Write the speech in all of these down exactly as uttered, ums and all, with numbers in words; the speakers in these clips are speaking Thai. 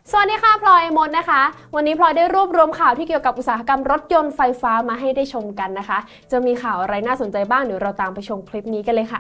สวัสดีค่ะพลอยมดนะคะวันนี้พลอยได้รวบรวมข่าวที่เกี่ยวกับอุตสาหกรรมรถยนต์ไฟฟ้ามาให้ได้ชมกันนะคะจะมีข่าวอะไรน่าสนใจบ้างเดี๋ยวเราตามไปชมคลิปนี้กันเลยค่ะ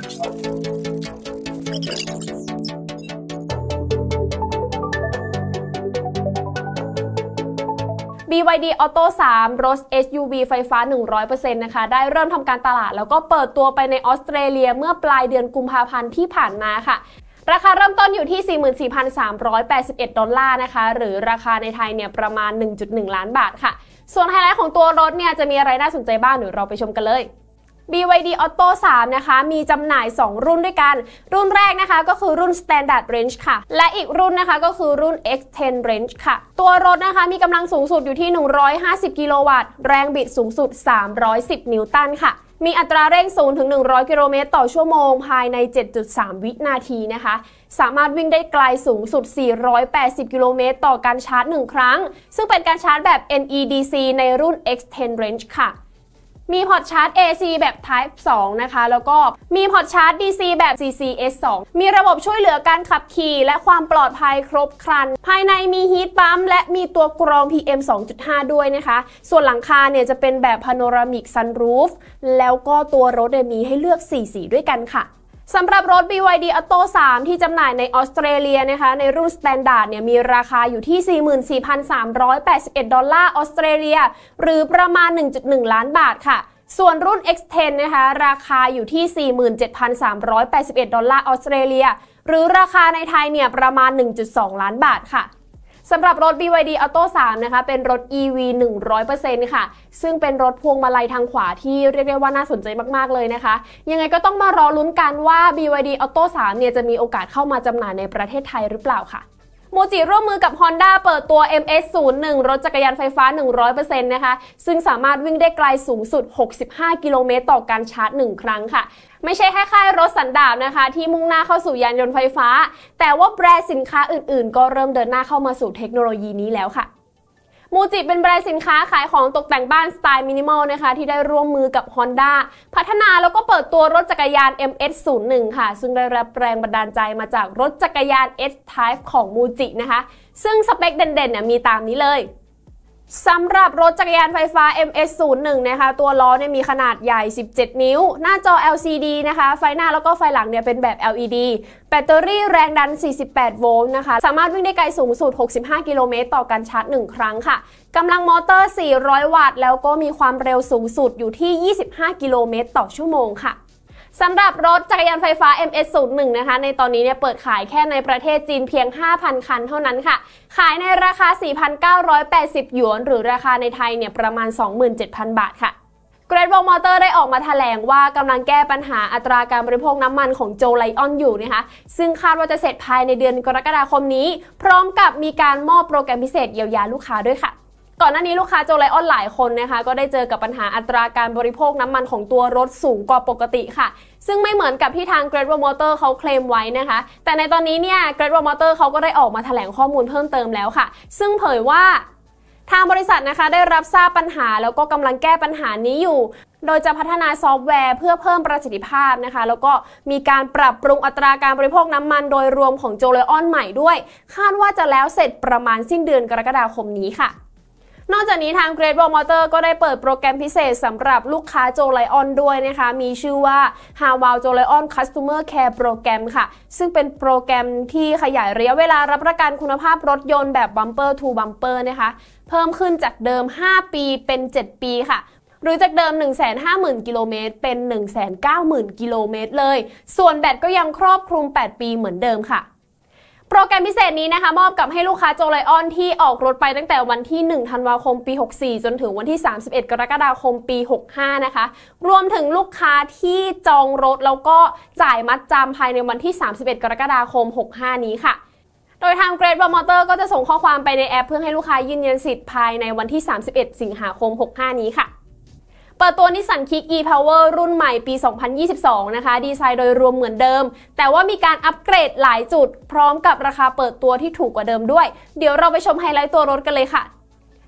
บี วาย ดี Auto สาม รถ เอส ยู วี ไฟฟ้า หนึ่งร้อยเปอร์เซ็นต์ นะคะได้เริ่มทำการตลาดแล้วก็เปิดตัวไปในออสเตรเลียเมื่อปลายเดือนกุมภาพันธ์ที่ผ่านมาค่ะราคาเริ่มต้นอยู่ที่ สี่หมื่นสี่พันสามร้อยแปดสิบเอ็ด ดอลลาร์นะคะหรือราคาในไทยเนี่ยประมาณ หนึ่งจุดหนึ่ง ล้านบาทค่ะส่วนไฮไลท์ของตัวรถเนี่ยจะมีอะไรน่าสนใจบ้างเดี๋ยวเราไปชมกันเลย บี วาย ดี Auto สาม นะคะมีจำหน่ายสองรุ่นด้วยกันรุ่นแรกนะคะก็คือรุ่น Standard Range ค่ะและอีกรุ่นนะคะก็คือรุ่น เอ็กซ์ เท็น Range ค่ะตัวรถนะคะมีกำลังสูงสุดอยู่ที่หนึ่งร้อยห้าสิบกิโลวัตต์แรงบิดสูงสุดสามร้อยสิบนิวตันค่ะมีอัตราเร่งศูนย์ถึงหนึ่งร้อยกิโลเมตรต่อชั่วโมงภายใน เจ็ดจุดสาม วินาทีนะคะสามารถวิ่งได้ไกลสูงสุดสี่ร้อยแปดสิบกิโลเมตรต่อการชาร์จหนึ่งครั้งซึ่งเป็นการชาร์จแบบ เอ็น อี ดี ซี ในรุ่น เอ็กซ์ เท็น Range ค่ะมีพอร์ตชาร์จ เอ ซี แบบ Type สอง นะคะแล้วก็มีพอร์ตชาร์จ ดี ซี แบบ ซี ซี เอส สอง มีระบบช่วยเหลือการขับขี่และความปลอดภัยครบครันภายในมีฮีทปั๊มและมีตัวกรอง พี เอ็ม สองจุดห้า ด้วยนะคะส่วนหลังคาเนี่ยจะเป็นแบบ Panoramic Sunroof แล้วก็ตัวรถมีให้เลือกสี่สีด้วยกันค่ะสำหรับรถ บี วาย ดี Auto สาม ที่จำหน่ายในออสเตรเลียนะคะในรุ่น Standard เนี่ยมีราคาอยู่ที่ สี่หมื่นสี่พันสามร้อยแปดสิบเอ็ด ดอลลาร์ออสเตรเลียหรือประมาณ หนึ่งจุดหนึ่ง ล้านบาทค่ะส่วนรุ่น เอ็กซ์ เท็น นะคะราคาอยู่ที่ สี่หมื่นเจ็ดพันสามร้อยแปดสิบเอ็ด ดอลลาร์ออสเตรเลียหรือราคาในไทยเนี่ยประมาณ หนึ่งจุดสอง ล้านบาทค่ะสำหรับรถ บี วาย ดี Auto สาม นะคะเป็นรถ อี วี หนึ่งร้อยเปอร์เซ็นต์ ค่ะซึ่งเป็นรถพวงมาลัยทางขวาที่เรียกได้ว่าน่าสนใจมากๆเลยนะคะยังไงก็ต้องมารอลุ้นกันว่า บี วาย ดี Auto สาม เนี่ยจะมีโอกาสเข้ามาจำหน่ายในประเทศไทยหรือเปล่าค่ะโมจิร่วมมือกับ Honda เปิดตัว เอ็ม เอส ศูนย์หนึ่ง รถจักรยานไฟฟ้า หนึ่งร้อยเปอร์เซ็นต์ นะคะซึ่งสามารถวิ่งได้ไกลสูงสุดหกสิบห้ากิโลเมตรต่อการชาร์จหนึ่งครั้งค่ะไม่ใช่แค่ค่ายรถสันดาปนะคะที่มุ่งหน้าเข้าสู่ยานยนต์ไฟฟ้าแต่ว่าแบรนด์สินค้าอื่นๆก็เริ่มเดินหน้าเข้ามาสู่เทคโนโลยีนี้แล้วค่ะมูจิเป็นแบรนด์สินค้าขายของตกแต่งบ้านสไตล์มินิมอลนะคะที่ได้ร่วมมือกับ Honda พัฒนาแล้วก็เปิดตัวรถจักรยาน เอ็ม เอส ศูนย์หนึ่ง ค่ะซึ่งได้รับแรงบันดาลใจมาจากรถจักรยาน S-Type ของมูจินะคะซึ่งสเปคเด่นๆเนี่ยมีตามนี้เลยสำหรับรถจักรยานไฟฟ้า เอ็ม เอส ศูนย์หนึ่ง นะคะตัวล้อเนี่ยมีขนาดใหญ่สิบเจ็ดนิ้วหน้าจอ แอล ซี ดี นะคะไฟหน้าแล้วก็ไฟหลังเนี่ยเป็นแบบ แอล อี ดี แบตเตอรี่แรงดันสี่สิบแปดโวลต์นะคะสามารถวิ่งได้ไกลสูงสุดหกสิบห้ากิโลเมตรต่อการชาร์จหนึ่งครั้งค่ะกำลังมอเตอร์สี่ร้อยวัตต์แล้วก็มีความเร็วสูงสุดอยู่ที่ยี่สิบห้ากิโลเมตรต่อชั่วโมงค่ะสำหรับรถจักรยานไฟฟ้า เอ็ม เอส ศูนย์หนึ่ง นะคะในตอนนี้เนี่ยเปิดขายแค่ในประเทศจีนเพียง ห้าพัน คันเท่านั้นค่ะขายในราคา สี่พันเก้าร้อยแปดสิบ หยวนหรือราคาในไทยเนี่ยประมาณ สองหมื่นเจ็ดพัน บาทค่ะ Great Wall Motor ได้ออกมาแถลงว่ากำลังแก้ปัญหาอัตราการบริโภคน้ำมันของโจไลออนอยู่นะคะซึ่งคาดว่าจะเสร็จภายในเดือนกรกฎาคมนี้พร้อมกับมีการมอบโปรแกรมพิเศษเยียวยาลูกค้าด้วยค่ะก่อนหน้านี้ลูกค้าโจไลออนหลายคนนะคะก็ได้เจอกับปัญหาอัตราการบริโภคน้ำมันของตัวรถสูงกว่าปกติค่ะซึ่งไม่เหมือนกับที่ทาง Great Wall Motor เขาเคลมไว้นะคะแต่ในตอนนี้เนี่ย Great Wall Motor เขาก็ได้ออกมาแถลงข้อมูลเพิ่มเติมแล้วค่ะซึ่งเผยว่าทางบริษัทนะคะได้รับทราบปัญหาแล้วก็กำลังแก้ปัญหานี้อยู่โดยจะพัฒนาซอฟต์แวร์เพื่อเพิ่มประสิทธิภาพนะคะแล้วก็มีการปรับปรุงอัตราการบริโภคน้ำมันโดยรวมของโจไลออนใหม่ด้วยคาดว่าจะแล้วเสร็จประมาณสิ้นเดือนกรกฎาคมนี้ค่ะนอกจากนี้ทาง Great Wall Motor ก็ได้เปิดโปรแกรมพิเศษสำหรับลูกค้าโจไลออนด้วยนะคะมีชื่อว่า Hawal โจไลออน Customer Care Program ค่ะซึ่งเป็นโปรแกรมที่ขยายระยะเวลารับประกันคุณภาพรถยนต์แบบ Bumper to Bumper นะคะเพิ่มขึ้นจากเดิมห้าปีเป็นเจ็ดปีค่ะหรือจากเดิม หนึ่งแสนห้าหมื่น กิโลเมตรเป็น หนึ่งแสนเก้าหมื่น กิโลเมตรเลยส่วนแบตก็ยังครอบคลุมแปดปีเหมือนเดิมค่ะโปรแกรมพิเศษนี้นะคะมอบกับให้ลูกค้าโจไลออนที่ออกรถไปตั้งแต่วันที่หนึ่งธันวาคมปีหกสี่จนถึงวันที่สามสิบเอ็ดกรกฎาคมปีหกห้านะคะรวมถึงลูกค้าที่จองรถแล้วก็จ่ายมัดจำภายในวันที่สามสิบเอ็ดกรกฎาคมหกห้านี้ค่ะโดยทาง Great Wall Motor ก็จะส่งข้อความไปในแอปเพื่อให้ลูกค้ายืนยันสิทธิ์ภายในวันที่สามสิบเอ็ดสิงหาคมหกห้านี้ค่ะเปิดตัว Nissan Kick e-Power รุ่นใหม่ปีสองพันยี่สิบสองนะคะดีไซน์โดยรวมเหมือนเดิมแต่ว่ามีการอัปเกรดหลายจุดพร้อมกับราคาเปิดตัวที่ถูกกว่าเดิมด้วยเดี๋ยวเราไปชมไฮไลท์ตัวรถกันเลยค่ะ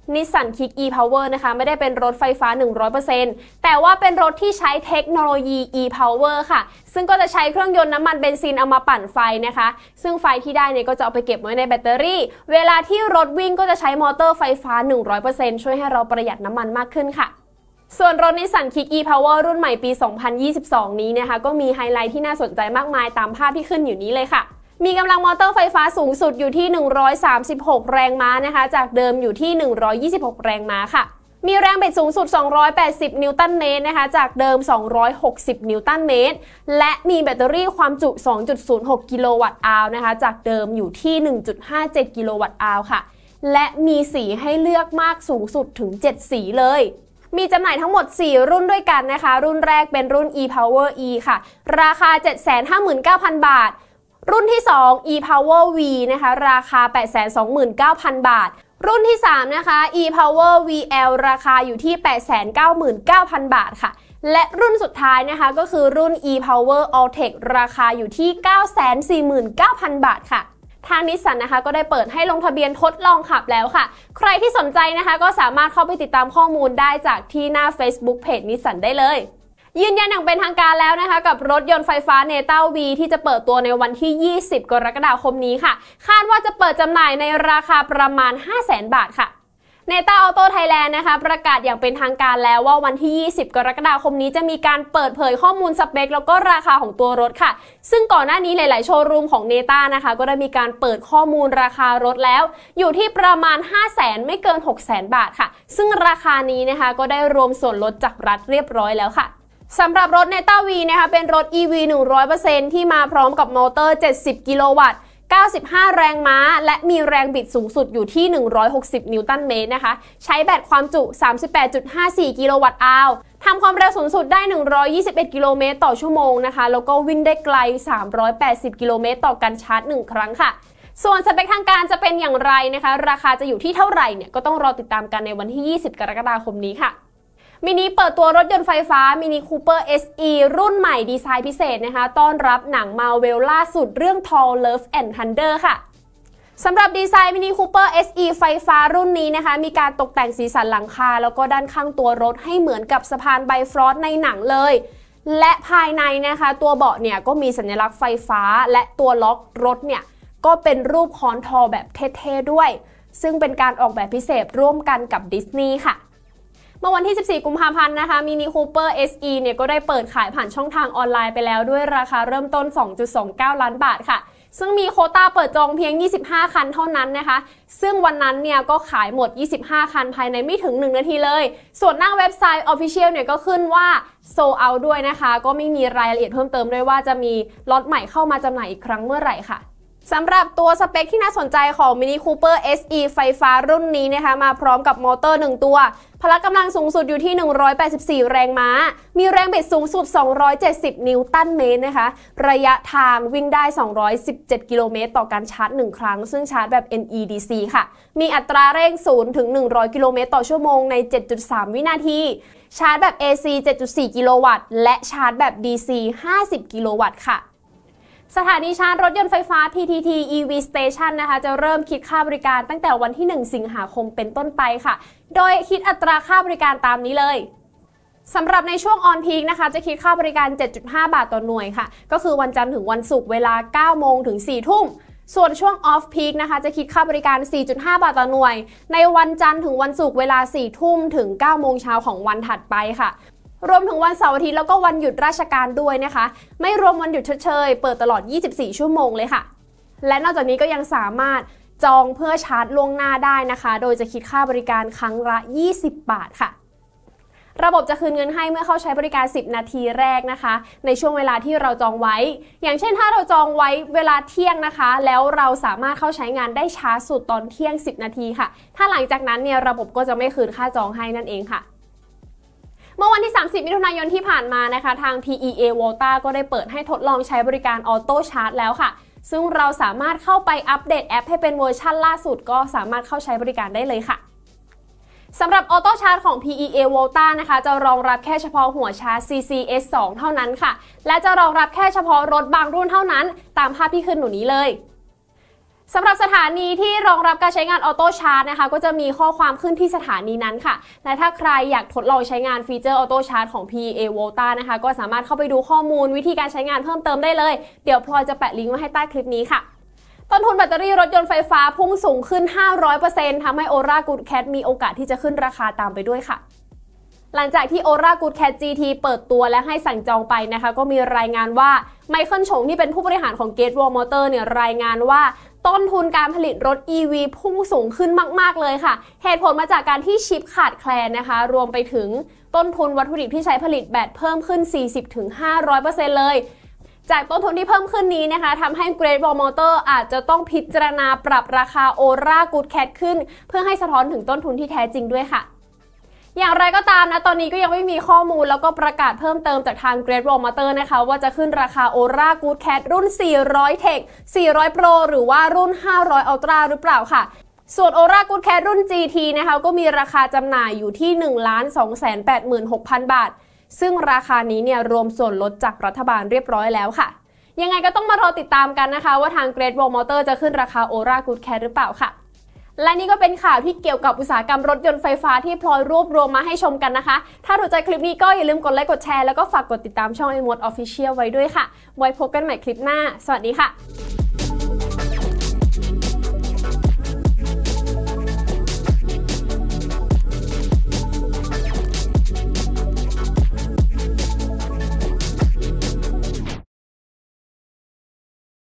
Nissan Kick e-Power นะคะไม่ได้เป็นรถไฟฟ้า หนึ่งร้อยเปอร์เซ็นต์ แต่ว่าเป็นรถที่ใช้เทคโนโลยี e-Power ค่ะซึ่งก็จะใช้เครื่องยนต์น้ำมันเบนซินเอามาปั่นไฟนะคะซึ่งไฟที่ได้เนี่ยก็จะเอาไปเก็บไว้ในแบตเตอรี่เวลาที่รถวิ่งก็จะใช้มอเตอร์ไฟฟ้า หนึ่งร้อยเปอร์เซ็นต์ ช่วยให้เราประหยัดน้ำมันมากขึ้นค่ะส่วนรถ Nissan Kick e-Power รุ่นใหม่ปี สองพันยี่สิบสอง นี้นะคะก็มีไฮไลท์ที่น่าสนใจมากมายตามภาพที่ขึ้นอยู่นี้เลยค่ะมีกำลังมอเตอร์ไฟฟ้าสูงสุดอยู่ที่หนึ่งร้อยสามสิบหกแรงม้านะคะจากเดิมอยู่ที่หนึ่งร้อยยี่สิบหกแรงม้าค่ะมีแรงบิดสูงสุดสองร้อยแปดสิบนิวตันเมตรนะคะจากเดิมสองร้อยหกสิบนิวตันเมตรและมีแบตเตอรี่ความจุ สองจุดศูนย์หกกิโลวัตต์อาวร์นะคะจากเดิมอยู่ที่ หนึ่งจุดห้าเจ็ดกิโลวัตต์อาวร์ค่ะและมีสีให้เลือกมากสูงสุดถึงเจ็ดสีเลยมีจำหน่ายทั้งหมดสี่รุ่นด้วยกันนะคะรุ่นแรกเป็นรุ่น e-Power E ค่ะราคา เจ็ดแสนห้าหมื่นเก้าพัน บาทรุ่นที่สอง e-Power V นะคะราคา แปดแสนสองหมื่นเก้าพัน บาทรุ่นที่สามนะคะ e-Power วี แอล ราคาอยู่ที่ แปดแสนเก้าหมื่นเก้าพัน บาทค่ะและรุ่นสุดท้ายนะคะก็คือรุ่น e-Power Alltech ราคาอยู่ที่ เก้าแสนสี่หมื่นเก้าพัน บาทค่ะทางนิสสันนะคะก็ได้เปิดให้ลงทะเบียนทดลองขับแล้วค่ะใครที่สนใจนะคะก็สามารถเข้าไปติดตามข้อมูลได้จากที่หน้า Facebook Page นิสสันได้เลยยืนยันอย่างเป็นทางการแล้วนะคะกับรถยนต์ไฟฟ้า Neta V ที่จะเปิดตัวในวันที่ยี่สิบกรกฎาคมนี้ค่ะคาดว่าจะเปิดจำหน่ายในราคาประมาณ ห้าแสน บาทค่ะ Neta Auto Thailand นะคะประกาศอย่างเป็นทางการแล้วว่าวันที่ยี่สิบกรกฎาคมนี้จะมีการเปิดเผยข้อมูลสเปคแล้วก็ราคาของตัวรถค่ะซึ่งก่อนหน้านี้หลายๆโชว์รูมของ Neta นะคะก็ได้มีการเปิดข้อมูลราคารถแล้วอยู่ที่ประมาณ ห้าแสน ไม่เกิน หกแสน บาทค่ะซึ่งราคานี้นะคะก็ได้รวมส่วนลดจากรัฐเรียบร้อยแล้วค่ะสำหรับรถ Neta V นะคะเป็นรถ อี วี หนึ่งร้อยเปอร์เซ็นต์ ที่มาพร้อมกับมอเตอร์ เจ็ดสิบกิโลวัตต์ เก้าสิบห้าแรงม้าและมีแรงบิดสูงสุดอยู่ที่ หนึ่งร้อยหกสิบนิวตันเมตรนะคะใช้แบตความจุ สามสิบแปดจุดห้าสี่กิโลวัตต์อาวร์ทำความเร็วสูงสุดได้หนึ่งร้อยยี่สิบเอ็ดกิโลเมตรต่อชั่วโมงนะคะแล้วก็วิ่งได้ไกลสามร้อยแปดสิบกิโลเมตรต่อการชาร์จหนึ่งครั้งค่ะส่วนสเปคทางการจะเป็นอย่างไรนะคะราคาจะอยู่ที่เท่าไหร่เนี่ยก็ต้องรอติดตามกันในวันที่ยี่สิบกรกฎาคมนี้ค่ะมินิเปิดตัวรถยนต์ไฟฟ้า Mini Cooper เอส อี รุ่นใหม่ดีไซน์พิเศษนะคะต้อนรับหนัง Marvel ล่าสุดเรื่อง Thor Love and Thunder ค่ะสำหรับดีไซน์ Mini Cooper เอส อี ไฟฟ้ารุ่นนี้นะคะมีการตกแต่งสีสันหลังคาแล้วก็ด้านข้างตัวรถให้เหมือนกับสะพานไบฟรอสต์ในหนังเลยและภายในนะคะตัวเบาะเนี่ยก็มีสัญลักษณ์ไฟฟ้าและตัวล็อกรถเนี่ยก็เป็นรูปค้อนทอแบบเท่ๆด้วยซึ่งเป็นการออกแบบพิเศษร่วมกันกับดิสนีย์ค่ะเมื่อวันที่สิบสี่กุมภาพันธ์นะคะ Mini Cooper เอส อี เนี่ยก็ได้เปิดขายผ่านช่องทางออนไลน์ไปแล้วด้วยราคาเริ่มต้น สองจุดสองเก้าล้านบาทค่ะซึ่งมีโควต้าเปิดจองเพียงยี่สิบห้าคันเท่านั้นนะคะซึ่งวันนั้นเนี่ยก็ขายหมดยี่สิบห้าคันภายในไม่ถึงหนึ่งนาทีเลยส่วนหน้าเว็บไซต์ Official เนี่ยก็ขึ้นว่า Sold Out ด้วยนะคะก็ไม่มีรายละเอียดเพิ่มเติมด้วยว่าจะมีล็อตใหม่เข้ามาจำหน่ายอีกครั้งเมื่อไหร่ค่ะสำหรับตัวสเปคที่น่าสนใจของ Mini Cooper เอส อี ไฟฟ้ารุ่นนี้นะคะมาพร้อมกับมอเตอร์หนึ่งตัวพละกำลังสูงสุดอยู่ที่หนึ่งร้อยแปดสิบสี่แรงม้ามีแรงบิดสูงสุดสองร้อยเจ็ดสิบนิวตันเมตรนะคะระยะทางวิ่งได้สองร้อยสิบเจ็ดกิโลเมตรต่อการชาร์จหนึ่งครั้งซึ่งชาร์จแบบ เอ็น อี ดี ซี ค่ะมีอัตราเร่งศูนย์ถึงหนึ่งร้อยกิโลเมตรต่อชั่วโมงใน เจ็ดจุดสาม วินาทีชาร์จแบบ เอ ซี เจ็ดจุดสี่ กิโลวัตต์และชาร์จแบบ ดี ซี ห้าสิบ กิโลวัตต์ค่ะสถานีชาร์จรถยนต์ไฟฟ้า พี ที ที อี วี Station นะคะจะเริ่มคิดค่าบริการตั้งแต่วันที่หนึ่งสิงหาคมเป็นต้นไปค่ะโดยคิดอัตราค่าบริการตามนี้เลยสำหรับในช่วง On Peak นะคะจะคิดค่าบริการ เจ็ดจุดห้า บาทต่อหน่วยค่ะก็คือวันจันทร์ถึงวันศุกร์เวลา เก้าโมงถึง สี่ทุ่มส่วนช่วง Off Peak นะคะจะคิดค่าบริการ สี่จุดห้า บาทต่อหน่วยในวันจันทร์ถึงวันศุกร์เวลา สี่ทุ่มถึง เก้าโมงเช้าของวันถัดไปค่ะรวมถึงวันเสาร์อาทิตย์แล้วก็วันหยุดราชการด้วยนะคะไม่รวมวันหยุดชดเชยเปิดตลอดยี่สิบสี่ชั่วโมงเลยค่ะและนอกจากนี้ก็ยังสามารถจองเพื่อชาร์จล่วงหน้าได้นะคะโดยจะคิดค่าบริการครั้งละยี่สิบบาทค่ะระบบจะคืนเงินให้เมื่อเข้าใช้บริการสิบนาทีแรกนะคะในช่วงเวลาที่เราจองไว้อย่างเช่นถ้าเราจองไว้เวลาเที่ยงนะคะแล้วเราสามารถเข้าใช้งานได้ช้าสุดตอนเที่ยงสิบนาทีค่ะถ้าหลังจากนั้นเนี่ยระบบก็จะไม่คืนค่าจองให้นั่นเองค่ะเมื่อวันที่สามสิบมิถุนายนที่ผ่านมานะคะทาง พี อี เอ Volta ก็ได้เปิดให้ทดลองใช้บริการออโต้ชาร์จแล้วค่ะซึ่งเราสามารถเข้าไปอัปเดตแอปให้เป็นเวอร์ชั่นล่าสุดก็สามารถเข้าใช้บริการได้เลยค่ะสำหรับออโต้ชาร์จของ พี อี เอ Volta นะคะจะรองรับแค่เฉพาะหัวชาร์จ ซี ซี เอส สอง เท่านั้นค่ะและจะรองรับแค่เฉพาะรถบางรุ่นเท่านั้นตามภาพที่ขึ้นหนูนี้เลยสำหรับสถานีที่รองรับการใช้งานออโต้ชาร์จนะคะก็จะมีข้อความขึ้นที่สถานีนั้นค่ะและถ้าใครอยากทดลองใช้งานฟีเจอร์ออโต้ชาร์จของ พี อี เอ Volta นะคะก็สามารถเข้าไปดูข้อมูลวิธีการใช้งานเพิ่มเติมได้เลยเดี๋ยวพลอยจะแปะลิงก์ไว้ให้ใต้คลิปนี้ค่ะต้นทุนแบตเตอรี่รถยนต์ไฟฟ้าพุ่งสูงขึ้น ห้าร้อยเปอร์เซ็นต์ ทำให้ Ora Good Cat มีโอกาสที่จะขึ้นราคาตามไปด้วยค่ะหลังจากที่ Ora Good Cat จี ที เปิดตัวและให้สั่งจองไปนะคะก็มีรายงานว่าไมเคิลชงที่เป็นผู้บริหารของ Great Wall Motor เนี่ยรายงานว่าต้นทุนการผลิตรถ อี วี พุ่งสูงขึ้นมากๆเลยค่ะเหตุผลมาจากการที่ชิปขาดแคลนนะคะรวมไปถึงต้นทุนวัตถุดิบที่ใช้ผลิตแบตเพิ่มขึ้น สี่สิบถึงห้าร้อยเปอร์เซ็นต์ เลยจากต้นทุนที่เพิ่มขึ้นนี้นะคะทำให้ Great Wall Motor อาจจะต้องพิจารณาปรับราคา Ora Good Cat ขึ้นเพื่อให้สะท้อนถึงต้นทุนที่แท้จริงด้วยค่ะอย่างไรก็ตามนะตอนนี้ก็ยังไม่มีข้อมูลแล้วก็ประกาศเพิ่มเติมจากทาง Great Wall Motor นะคะว่าจะขึ้นราคา Ora Good Cat รุ่น สี่ร้อย Tech สี่ร้อย Pro หรือว่ารุ่น ห้าร้อย Ultra หรือเปล่าค่ะส่วน Ora Good Cat รุ่น จี ที นะคะก็มีราคาจำหน่ายอยู่ที่ หนึ่งล้านสองแสนแปดหมื่นหกพัน บาทซึ่งราคานี้เนี่ยรวมส่วนลดจากรัฐบาลเรียบร้อยแล้วค่ะยังไงก็ต้องมารอติดตามกันนะคะว่าทาง Great Wall Motor จะขึ้นราคา Ora Good Cat หรือเปล่าค่ะและนี่ก็เป็นข่าวที่เกี่ยวกับอุตสาหกรรมรถยนต์ไฟฟ้าที่พลอยรวบรวมมาให้ชมกันนะคะถ้าถูกใจคลิปนี้ก็อย่าลืมกดไลค์กดแชร์แล้วก็ฝากกดติดตามช่อง iMode Official ไว้ด้วยค่ะไว้พบกันใหม่คลิปหน้าสวัสดีค่ะ